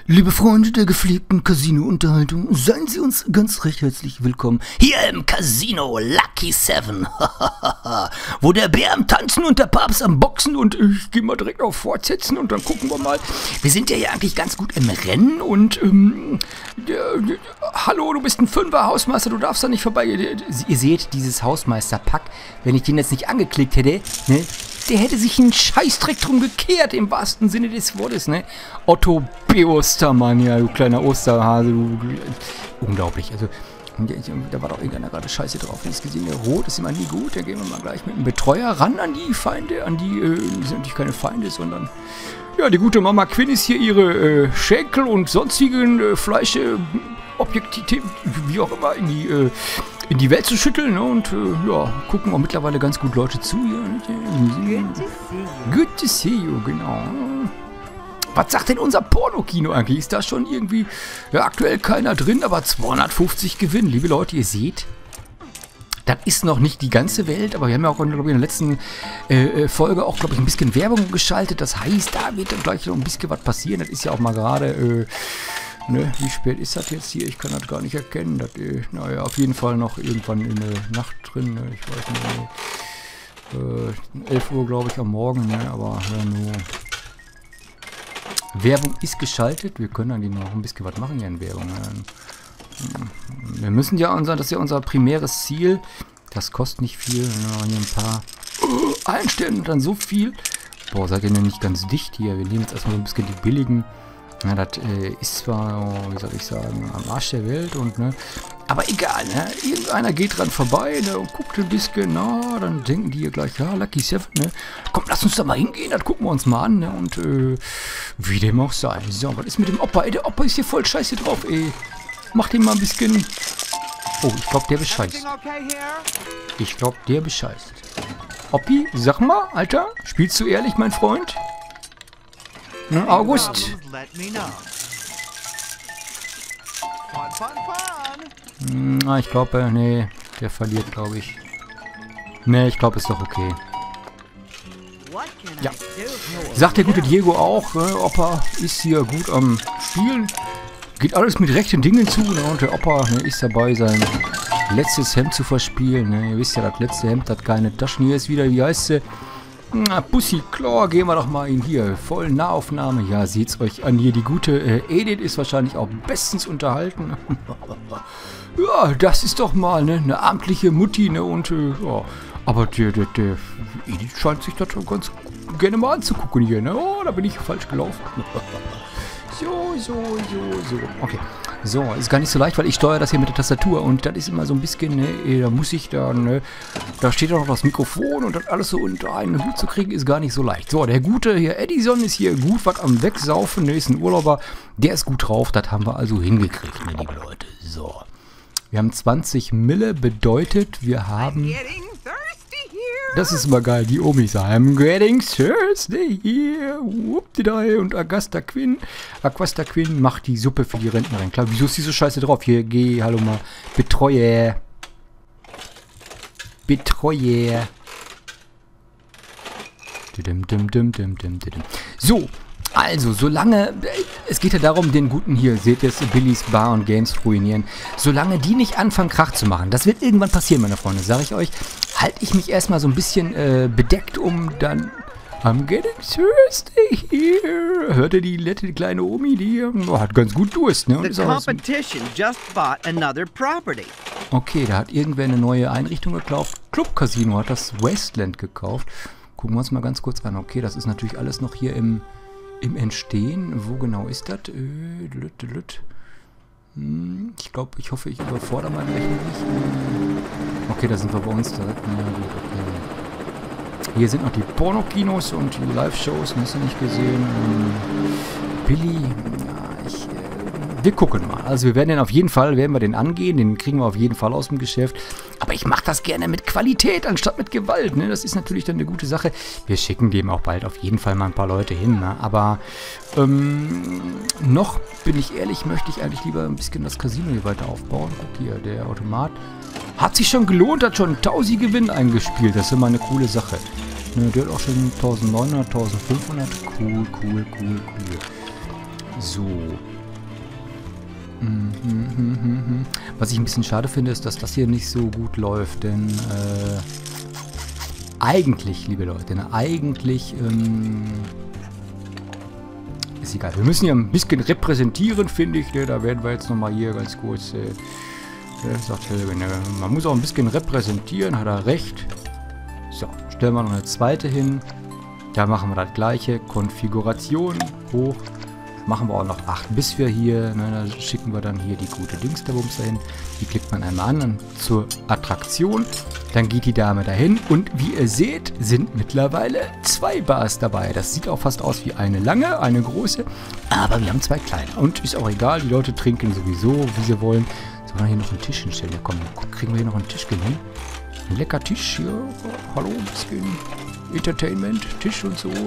Liebe Freunde der gepflegten Casino-Unterhaltung, seien Sie uns ganz recht herzlich willkommen hier im Casino Lucky 7, wo der Bär am Tanzen und der Papst am Boxen und ich gehe mal direkt auf Fortsetzen und dann gucken wir mal. Wir sind ja hier eigentlich ganz gut im Rennen und hallo, du bist ein Fünfer Hausmeister, du darfst da nicht vorbei. Ihr seht dieses Hausmeister-Pack, wenn ich den jetzt nicht angeklickt hätte, ne? Der hätte sich einen Scheißdreck drum gekehrt, im wahrsten Sinne des Wortes, ne? Otto B. Ostermann, ja, du kleiner Osterhase, du... Unglaublich, also... Da war doch irgendeiner gerade Scheiße drauf, wie ich es gesehen habe. Rot ist immer nie gut, da gehen wir mal gleich mit einem Betreuer ran an die Feinde, sind natürlich keine Feinde, sondern... Ja, die gute Mama Quinn ist hier ihre Schenkel und sonstigen Objektivität, wie auch immer, in die Welt zu schütteln, ne? Und ja, gucken auch mittlerweile ganz gut Leute zu hier. Good to see you, genau. Was sagt denn unser Pornokino eigentlich? Ist da schon irgendwie, ja, aktuell keiner drin, aber 250 Gewinn. Liebe Leute, ihr seht, das ist noch nicht die ganze Welt, aber wir haben ja auch, glaube ich, in der letzten Folge auch, glaube ich, ein bisschen Werbung geschaltet. Das heißt, da wird dann gleich noch ein bisschen was passieren. Das ist ja auch mal gerade... Ne, wie spät ist das jetzt hier? Ich kann das gar nicht erkennen. Das, naja, auf jeden Fall noch irgendwann in der Nacht drin. Ne? Ich weiß nicht. 11 Uhr, glaube ich, am Morgen. Ne? Aber ja, nur. Werbung ist geschaltet. Wir können dann noch ein bisschen was machen hier in Werbung. Ne? Wir müssen ja das ist ja unser primäres Ziel. Das kostet nicht viel. Ja, hier ein paar einstellen und dann so viel. Boah, seid ihr denn nicht ganz dicht hier? Wir nehmen jetzt erstmal so ein bisschen die billigen. Ja, das ist zwar, wie soll ich sagen, am Arsch der Welt und, ne, aber egal, ne, irgendeiner geht dran vorbei, ne, und guckt ein bisschen, na, dann denken die hier gleich, ja, Lucky 7, ne, komm, lass uns da mal hingehen, das gucken wir uns mal an, ne, und, wie dem auch sei. So, was ist mit dem Opa, ey, der Opa ist hier voll scheiße drauf, ey, mach den mal ein bisschen, oh, ich glaube, der bescheißt. Ich glaube, der bescheißt. Oppi, sag mal, Alter, spielst du ehrlich, mein Freund? Ne, August. Ich glaube, nee, der verliert, glaube ich. Nee, ich glaube, ist doch okay. Ja. Sagt der gute Diego auch, Opa ist hier gut am Spielen. Geht alles mit rechten Dingen zu, ne, und der Opa, ne, ist dabei, sein letztes Hemd zu verspielen. Ne. Ihr wisst ja, das letzte Hemd hat keine Taschen. Hier ist wieder, wie heißt sie? Na, Pussy, klar, gehen wir doch mal in hier. Voll Nahaufnahme. Ja, seht's euch an hier. Die gute Edith ist wahrscheinlich auch bestens unterhalten. Ja, das ist doch mal, ne, eine amtliche Mutti, ne, und, ja. Aber der Edith scheint sich das schon ganz gerne mal anzugucken hier, ne. Oh, da bin ich falsch gelaufen. So. Okay. So, ist gar nicht so leicht, weil ich steuere das hier mit der Tastatur und das ist immer so ein bisschen, ne, da muss ich dann, ne, da steht auch noch das Mikrofon und das alles so unter einen Hut zu kriegen, ist gar nicht so leicht. So, der gute hier, Edison ist hier gut was am Wegsaufen, ne, ist ein Urlauber, der ist gut drauf, das haben wir also hingekriegt, ne, liebe Leute. So, wir haben 20 Mille, bedeutet, wir haben... Das ist immer geil, die Omis sagen, I'm getting thirsty here, whoop-di-dai, und Augusta Quinn macht die Suppe für die Rentnerin. Klar, wieso ist die so scheiße drauf? Hier, geh, hallo mal, Betreuer. So, also, solange, es geht ja darum, den guten hier, seht ihr es, Billys Bar und Games ruinieren. Solange die nicht anfangen, Krach zu machen, das wird irgendwann passieren, meine Freunde, sage ich euch, halte ich mich erstmal so ein bisschen bedeckt, um dann... I'm getting thirsty here. Hört ihr die nette kleine Omi, die hat ganz gut Durst, ne? Und ist okay, da hat irgendwer eine neue Einrichtung gekauft. Club Casino hat das Westland gekauft. Gucken wir uns mal ganz kurz an. Okay, das ist natürlich alles noch hier im Entstehen. Wo genau ist das? Ich glaube, ich hoffe, ich überfordere mal gleich nicht. Okay, da sind wir bei uns direkt. Ja, gut, okay. Hier sind noch die Pornokinos und die Live-Shows. Hast du nicht gesehen? Billy, ja, wir gucken mal. Also wir werden den auf jeden Fall, angehen. Den kriegen wir auf jeden Fall aus dem Geschäft. Aber ich mache das gerne mit Qualität, anstatt mit Gewalt. Ne? Das ist natürlich dann eine gute Sache. Wir schicken dem auch bald auf jeden Fall mal ein paar Leute hin. Ne? Aber noch, bin ich ehrlich, möchte ich eigentlich lieber ein bisschen das Casino hier weiter aufbauen. Guck hier, der Automat. Hat sich schon gelohnt, hat schon 1000 Gewinn eingespielt. Das ist immer eine coole Sache. Ne, der hat auch schon 1900, 1500. Cool. So. Was ich ein bisschen schade finde, ist, dass das hier nicht so gut läuft, denn eigentlich, liebe Leute, eigentlich ist egal. Wir müssen hier ein bisschen repräsentieren, finde ich. Ne? Da werden wir jetzt nochmal hier ganz kurz, sagt Helge, ne? Man muss auch ein bisschen repräsentieren, hat er recht. So, stellen wir noch eine zweite hin. Da machen wir das gleiche. Konfiguration hoch. Machen wir auch noch 8, bis wir hier, ne, da schicken wir dann hier die gute Dings da Bums dahin. Die klickt man einmal an, dann zur Attraktion. Dann geht die Dame dahin und wie ihr seht, sind mittlerweile 2 Bars dabei. Das sieht auch fast aus wie eine lange, eine große, aber wir haben 2 kleine. Und ist auch egal, die Leute trinken sowieso, wie sie wollen. Sollen wir hier noch einen Tisch hinstellen? Ja, komm, kriegen wir hier noch einen Tisch hin? Ein lecker Tisch hier. Hallo, ein bisschen Entertainment, Tisch und so.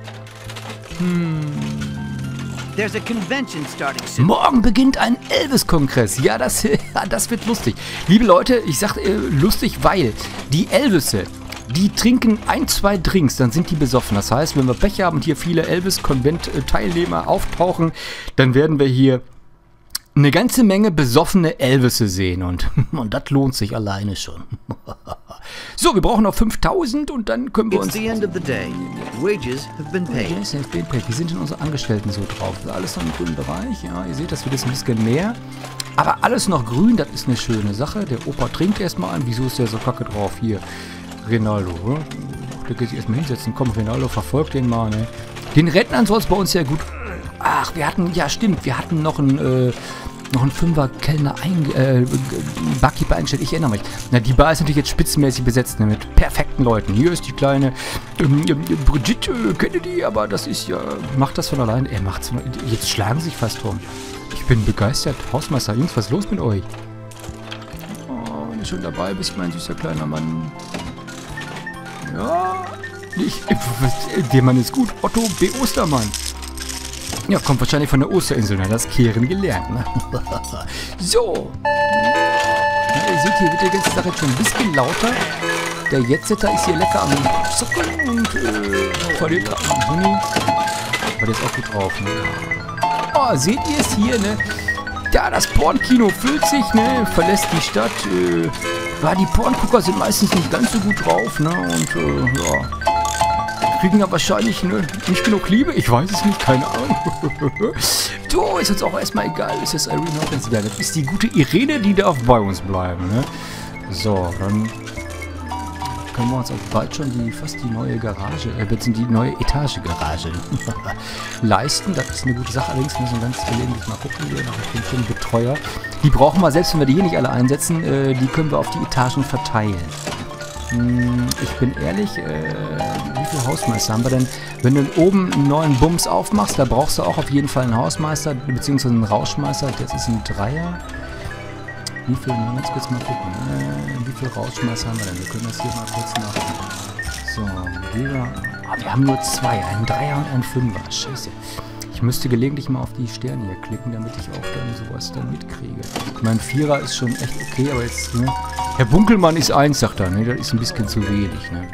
There's a convention starting soon. Morgen beginnt ein Elvis-Kongress. Ja, das wird lustig. Liebe Leute, ich sag lustig, weil die Elvisse, die trinken 1, 2 Drinks, dann sind die besoffen. Das heißt, wenn wir Pech haben und hier viele Elvis-Konvent-Teilnehmer auftauchen, dann werden wir hier eine ganze Menge besoffene Elvisse sehen. Und das lohnt sich alleine schon. So, wir brauchen noch 5000 und dann können wir uns... It's the end of the day. Wages have been paid. Wages have been paid. Wie sind denn unsere Angestellten so drauf? Alles noch im grünen Bereich. Ja, ihr seht, das wird jetzt ein bisschen mehr. Aber alles noch grün, das ist eine schöne Sache. Der Opa trinkt erstmal an. Wieso ist der so kacke drauf? Hier, Rinaldo. Ne? Der geht sich erstmal hinsetzen. Komm, Rinaldo, verfolgt den mal. Ne? Den Rentnern soll es bei uns ja gut... Ach, wir hatten... Ja, stimmt. Wir hatten noch einen 5er-Kellner Barkeeper eingestellt. Ich erinnere mich. Na, die Bar ist natürlich jetzt spitzenmäßig besetzt, ne, mit perfekten Leuten. Hier ist die kleine Brigitte Kennedy, aber das ist ja... Macht das von allein? Er macht's. Jetzt schlagen sich fast rum. Ich bin begeistert. Hausmeister, Jungs, was ist los mit euch? Oh, wenn du schon dabei bist, mein süßer kleiner Mann. Ja... Der Mann ist gut. Otto B. Ostermann. Ja, kommt wahrscheinlich von der Osterinsel, ne? Das Kehren gelernt, ne? So. Ja, ihr seht, hier wird die ganze Sache jetzt schon ein bisschen lauter. Der Jetsetter ist hier lecker am Zucken und vor dem Honey. Aber der ist auch gut drauf, ne? Oh, seht ihr es hier, ne? Ja, das Pornkino füllt sich, ne? Verlässt die Stadt. Die Porngucker sind meistens nicht ganz so gut drauf, ne? Und, ja... kriegen ja wahrscheinlich nicht genug Liebe. Ich weiß es nicht, keine Ahnung. So, ist uns auch erstmal egal. Ist das Irene Hawkins? Ja, das ist die gute Irene, die darf bei uns bleiben. Ne? So, dann können wir uns auch bald schon fast die neue Garage, beziehungsweise die neue Etage-Garage leisten. Das ist eine gute Sache. Allerdings müssen wir ganz gelegentlich mal gucken, hier nach dem Betreuer. Die brauchen wir, selbst wenn wir die hier nicht alle einsetzen, die können wir auf die Etagen verteilen. Ich bin ehrlich, wie viele Hausmeister haben wir denn? Wenn du oben einen neuen Bums aufmachst, da brauchst du auch auf jeden Fall einen Hausmeister, beziehungsweise einen Rauschmeister. Das ist ein Dreier. Wie viel, mal ganz kurz mal gucken. Wie viele Rauschmeister haben wir denn? Wir können das hier mal kurz nachgucken. So, wir haben nur 2, einen Dreier und einen Fünfer. Scheiße. Ich müsste gelegentlich mal auf die Sterne hier klicken, damit ich auch dann sowas dann mitkriege. Mein Vierer ist schon echt okay, aber jetzt, ne? Herr Bunkelmann ist 1, sagt er, ne? Das ist ein bisschen zu wenig, ne?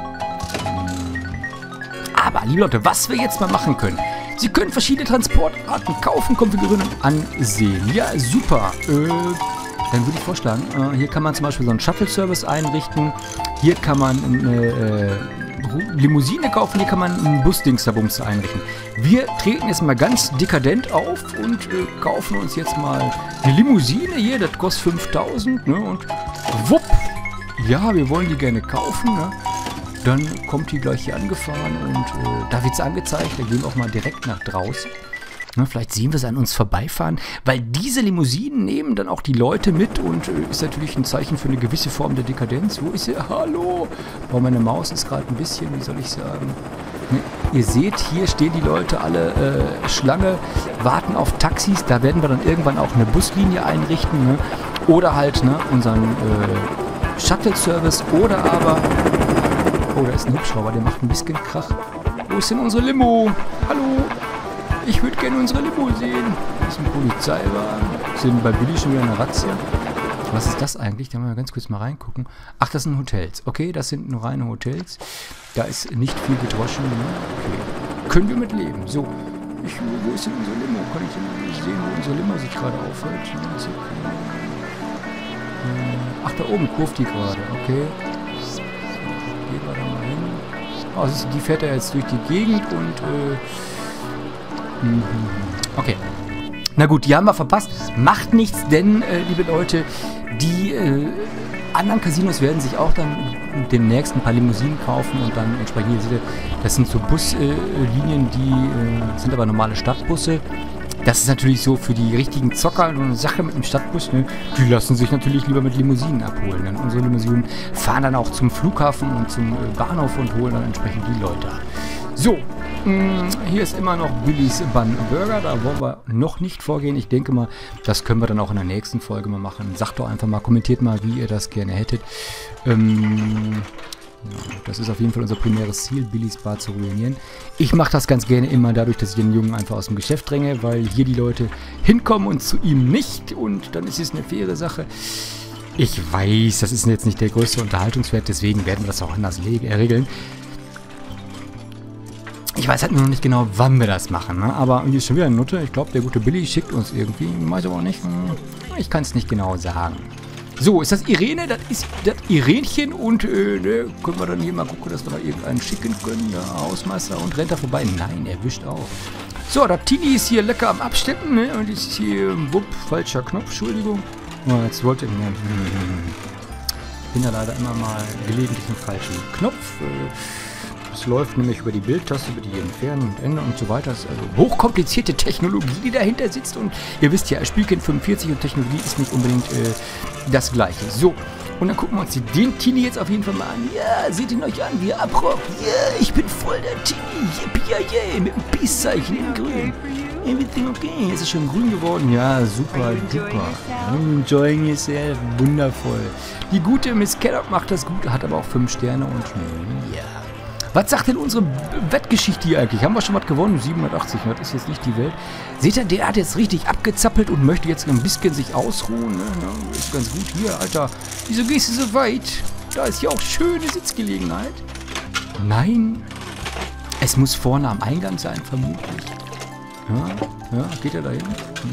Aber, liebe Leute, was wir jetzt mal machen können. Sie können verschiedene Transportarten kaufen, konfigurieren und ansehen. Ja, super. Dann würde ich vorschlagen, hier kann man zum Beispiel so einen Shuttle-Service einrichten. Hier kann man eine Limousine kaufen, hier kann man einen Busdingsabums einrichten. Wir treten jetzt mal ganz dekadent auf und kaufen uns jetzt mal eine Limousine hier, das kostet 5000, ne, und wupp, ja, wir wollen die gerne kaufen, ne. Dann kommt die gleich hier angefahren und da wird es angezeigt, da gehen wir auch mal direkt nach draußen. Ne, vielleicht sehen wir sie an uns vorbeifahren, weil diese Limousinen nehmen dann auch die Leute mit und ist natürlich ein Zeichen für eine gewisse Form der Dekadenz. Wo ist sie? Hallo! Oh, meine Maus ist gerade ein bisschen, wie soll ich sagen? Ne, ihr seht, hier stehen die Leute alle Schlange, warten auf Taxis. Da werden wir dann irgendwann auch eine Buslinie einrichten, ne? Oder halt, ne, unseren Shuttle-Service oder aber... Oh, da ist ein Hubschrauber, der macht ein bisschen Krach. Wo ist denn unsere Limo? Hallo? Ich würde gerne unsere Limo sehen. Das ist ein Polizeiwagen. Sind bei Billy schon wieder eine Razzia? Was ist das eigentlich? Da mal ganz kurz mal reingucken. Ach, das sind Hotels. Okay, das sind nur reine Hotels. Da ist nicht viel gedroschen. Ne? Okay. Können wir mit leben. So, Wo ist denn unsere Limo? Kann ich denn nicht sehen, wo unsere Limo sich gerade aufhält? Ach, da oben kurft die gerade. Okay. Gehen wir da mal hin. Oh, die fährt ja jetzt durch die Gegend und... Okay. Na gut, die haben wir verpasst. Macht nichts, denn, liebe Leute, die anderen Casinos werden sich auch dann demnächst ein paar Limousinen kaufen und dann entsprechend, das sind so Buslinien, die sind aber normale Stadtbusse. Das ist natürlich so für die richtigen Zocker eine Sache mit dem Stadtbus, ne? Die lassen sich natürlich lieber mit Limousinen abholen. Denn unsere Limousinen fahren dann auch zum Flughafen und zum Bahnhof und holen dann entsprechend die Leute ab. So, hier ist immer noch Billys Bun Burger. Da wollen wir noch nicht vorgehen. Ich denke mal, das können wir dann auch in der nächsten Folge mal machen. Sagt doch einfach mal, kommentiert mal, wie ihr das gerne hättet. Ja, das ist auf jeden Fall unser primäres Ziel, Billys Bar zu ruinieren. Ich mache das ganz gerne immer dadurch, dass ich den Jungen einfach aus dem Geschäft dränge, weil hier die Leute hinkommen und zu ihm nicht. Und dann ist es eine faire Sache. Ich weiß, das ist jetzt nicht der größte Unterhaltungswert, deswegen werden wir das auch anders regeln. Ich weiß halt nur noch nicht genau, wann wir das machen, ne? Aber hier ist schon wieder eine Nutte. Ich glaube, der gute Billy schickt uns irgendwie. Ich weiß aber auch nicht. Ich kann es nicht genau sagen. So, ist das Irene? Das ist das Irenchen. Und ne, können wir dann hier mal gucken, dass wir da irgendeinen schicken können. Der Hausmeister und rennt da vorbei. Nein, er wischt auch. So, der Tini ist hier lecker am Absteppen, ne? Und ist hier, wupp, falscher Knopf, Entschuldigung. Oh, jetzt wollte ich mir... Ich bin da leider immer mal gelegentlich einen falschen Knopf. Es läuft nämlich über die Bildtaste, über die Entfernen und Ende und so weiter. Das ist also hochkomplizierte Technologie, die dahinter sitzt. Und ihr wisst ja, Spielkind 45 und Technologie ist nicht unbedingt das Gleiche. So, und dann gucken wir uns den Tini jetzt auf jeden Fall mal an. Ja, seht ihn euch an, wie er abrockt. Ja, ich bin voll der Tini. Yippie, yeah, mit dem Peace-Zeichen in grün. Everything okay. Ist es schon grün geworden? Ja, super, duper. Enjoying yourself. Wundervoll. Die gute Miss Caddock macht das gut, hat aber auch 5 Sterne und ja. Was sagt denn unsere Wettgeschichte hier eigentlich? Haben wir schon was gewonnen? 780, das ist jetzt nicht die Welt. Seht ihr, der hat jetzt richtig abgezappelt und möchte jetzt ein bisschen sich ausruhen. Ne? Ist ganz gut. Hier, Alter, wieso gehst du so weit? Da ist ja auch schöne Sitzgelegenheit. Nein, es muss vorne am Eingang sein, vermutlich. Ja, geht er da hin?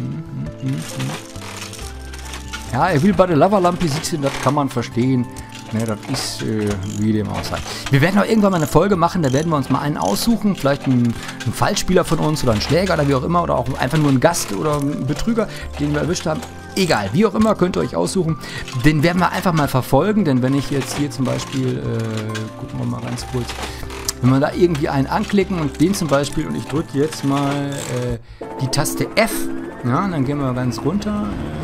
Ja, er will bei der Lavalampe sitzen, das kann man verstehen. Ne, das ist wie dem auch sei. Wir werden auch irgendwann mal eine Folge machen, da werden wir uns mal einen aussuchen, vielleicht einen Fallspieler von uns oder einen Schläger oder wie auch immer, oder auch einfach nur einen Gast oder einen Betrüger, den wir erwischt haben. Egal, wie auch immer, könnt ihr euch aussuchen. Den werden wir einfach mal verfolgen, denn wenn ich jetzt hier zum Beispiel, gucken wir mal ganz kurz, wenn wir da irgendwie einen anklicken und den zum Beispiel, und ich drücke jetzt mal die Taste F, ja, dann gehen wir ganz runter.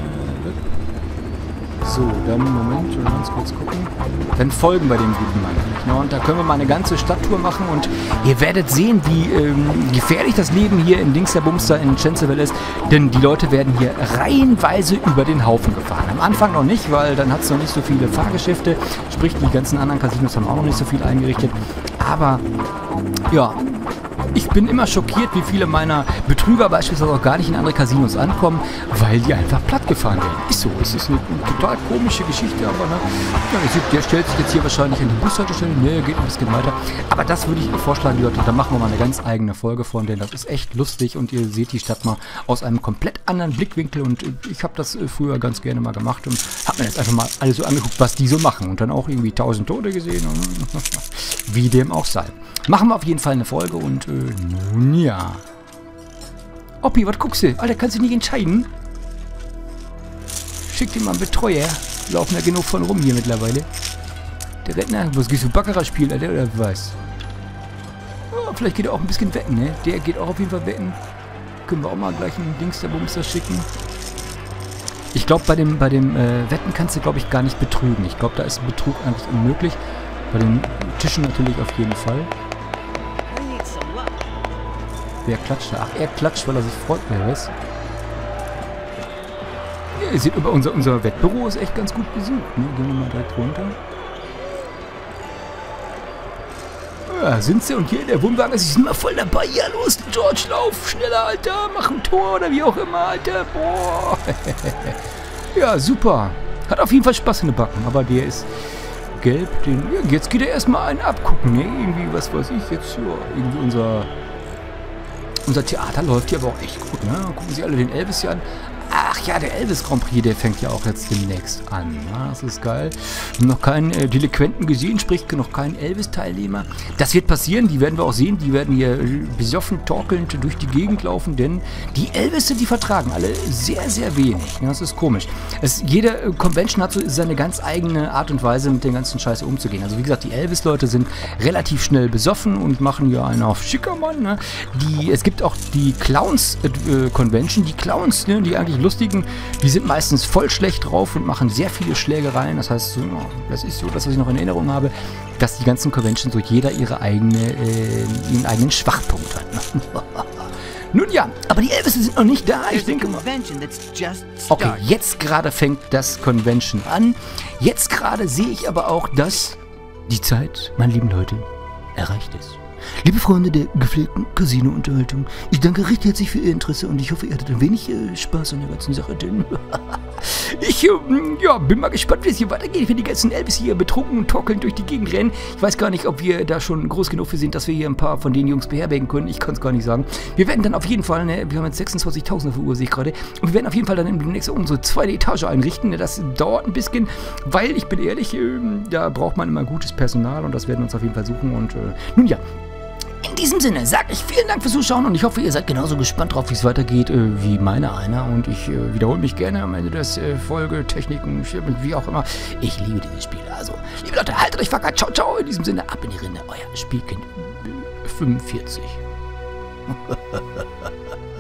So, dann, Moment, ganz kurz gucken. Dann folgen wir dem guten Mann. Ja, und da können wir mal eine ganze Stadttour machen und ihr werdet sehen, wie gefährlich das Leben hier in Dingsterbumster in Chancellorville ist. Denn die Leute werden hier reihenweise über den Haufen gefahren. Am Anfang noch nicht, weil dann hat es noch nicht so viele Fahrgeschäfte. Sprich, die ganzen anderen Casinos haben auch noch nicht so viel eingerichtet. Aber, ja... Ich bin immer schockiert, wie viele meiner Betrüger beispielsweise auch gar nicht in andere Casinos ankommen, weil die einfach platt gefahren werden. Ist so, es ist eine total komische Geschichte, aber ne, ja, ihr seht, der stellt sich jetzt hier wahrscheinlich an die Bushaltestelle, ne, geht ein bisschen weiter. Aber das würde ich vorschlagen, die Leute, da machen wir mal eine ganz eigene Folge von, denn das ist echt lustig und ihr seht die Stadt mal aus einem komplett anderen Blickwinkel und ich habe das früher ganz gerne mal gemacht und habe mir jetzt einfach mal alles so angeguckt, was die so machen und dann auch irgendwie 1000 Tote gesehen und wie dem auch sei. Machen wir auf jeden Fall eine Folge und nun ja. Oppi, was guckst du? Alter, kannst du nicht entscheiden? Schick dir mal einen Betreuer. Laufen da genug von rum hier mittlerweile. Der Rentner, was gehst du Baccarat spielen, Alter, oder was? Oh, vielleicht geht er auch ein bisschen wetten, ne? Der geht auch auf jeden Fall wetten. Können wir auch mal gleich einen Dingsterbumster schicken. Ich glaube, bei dem Wetten kannst du, glaube ich, gar nicht betrügen. Ich glaube, da ist ein Betrug eigentlich unmöglich. Bei den Tischen natürlich auf jeden Fall. Wer klatscht da? Ach, er klatscht, weil er sich freut, wer weiß. Ja, ihr seht, unser Wettbüro ist echt ganz gut besucht. Ne? Gehen wir mal direkt runter. Ja, sind sie. Und hier der Wohnwagen, sie sind mal voll dabei. Ja, los, George, lauf schneller, Alter. Mach ein Tor oder wie auch immer, Alter. Boah. Ja, super. Hat auf jeden Fall Spaß in den Backen. Aber der ist gelb. Ja, jetzt geht er erstmal einen abgucken. Ne? Irgendwie, was weiß ich jetzt. Ja, irgendwie unser unser Theater läuft hier aber auch echt gut, ne? Gucken Sie alle den Elvis hier an. Ach ja, der Elvis Grand Prix, der fängt ja auch jetzt demnächst an. Ja, das ist geil. Noch keinen Delinquenten gesehen, sprich noch keinen Elvis-Teilnehmer. Das wird passieren, die werden wir auch sehen. Die werden hier besoffen, torkelnd durch die Gegend laufen, denn die Elvisse, die vertragen alle sehr, sehr wenig. Ja, das ist komisch. Jede Convention hat so seine ganz eigene Art und Weise, mit den ganzen Scheiße umzugehen. Also wie gesagt, die Elvis-Leute sind relativ schnell besoffen und machen ja einen auf Schickermann. Ne? Es gibt auch die Clowns-Convention. Die Clowns, ne, die eigentlich Lustigen, die sind meistens voll schlecht drauf und machen sehr viele Schlägereien. Das heißt, das ist so das, was ich noch in Erinnerung habe, dass die ganzen Conventions so jeder ihren eigenen Schwachpunkt hat. Nun ja, aber die Elvis sind noch nicht da. Ich denke mal. Okay, jetzt gerade fängt das Convention an. Jetzt gerade sehe ich aber auch, dass die Zeit, meine lieben Leute, erreicht ist. Liebe Freunde der gepflegten Casino-Unterhaltung, ich danke recht herzlich für Ihr Interesse und ich hoffe, ihr hattet ein wenig Spaß an der ganzen Sache, denn ich bin mal gespannt, wie es hier weitergeht, wenn die ganzen Elvis hier betrunken und torkelnd durch die Gegend rennen. Ich weiß gar nicht, ob wir da schon groß genug für sind, dass wir hier ein paar von den Jungs beherbergen können. Ich kann es gar nicht sagen. Wir werden dann auf jeden Fall, ne, wir haben jetzt 26.000 auf der Uhr, sehe ich gerade, und wir werden auf jeden Fall dann demnächst unsere zweite Etage einrichten. Das dauert ein bisschen, weil, ich bin ehrlich, da braucht man immer gutes Personal und das werden wir uns auf jeden Fall suchen und nun ja. In diesem Sinne sage ich vielen Dank fürs Zuschauen und ich hoffe, ihr seid genauso gespannt drauf, wie es weitergeht, wie meine einer. Und ich wiederhole mich gerne am Ende des Folge, Techniken, wie auch immer. Ich liebe dieses Spiel. Also, liebe Leute, haltet euch wacker. Ciao, ciao. In diesem Sinne, ab in die Rinde. Euer Spielkind 45.